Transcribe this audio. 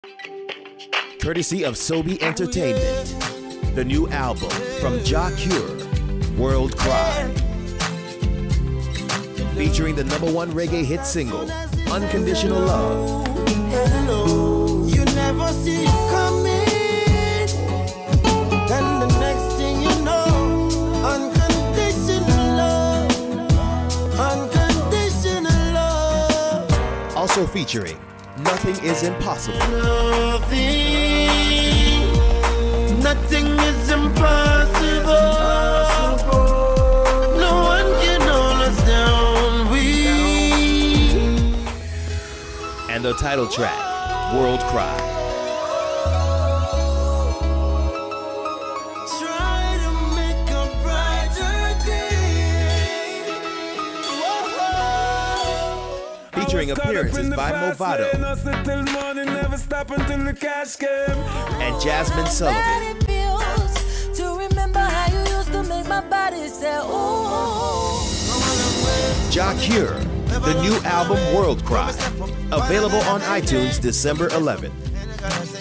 Courtesy of Sobi Entertainment, the new album from Jah Cure, World Cry. Featuring the #1 reggae hit single, Unconditional Love. Hello, you never see it coming, and the next thing you know, unconditional love, unconditional love. Also featuring Nothing Is Impossible. Nothing is impossible. No one can hold us down. And the title track, World Cry. Try to make a brighter day. Featuring appearances by Movado and Jasmine Sullivan. It feels to remember how you used to make my body say, ooh. Jah Cure, the new album World Cry. Available on iTunes December 11th.